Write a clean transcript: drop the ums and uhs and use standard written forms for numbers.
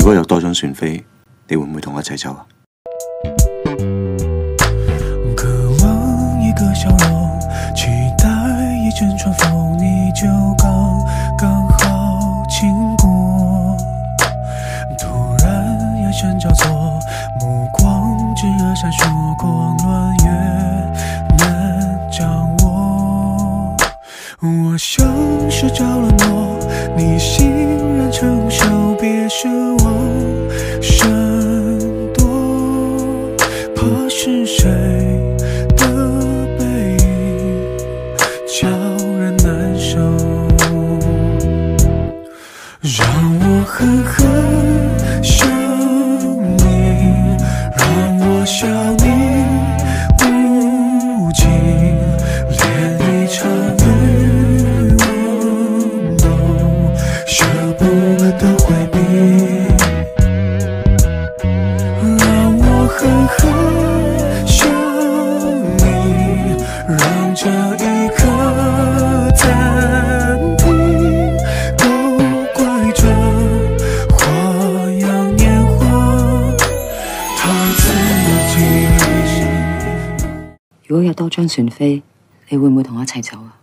果有多張船飛，你會唔會同我一齊走啊？ 渴望一個笑容，期待一陣春風，你就剛剛好經過。突然眼神交錯，目光炙熱閃爍，狂亂越難掌握。我像是着了魔，你欣然承受，別奢望閃躲，怕是誰的背影叫人難受，讓我狠狠想你，讓我笑你無盡，連一場雨我都捨不得迴避，讓我狠狠想你，讓這一刻暫停，都怪這花樣年華太刺激。 如果有多張船飛，你會唔會同我一齊走啊？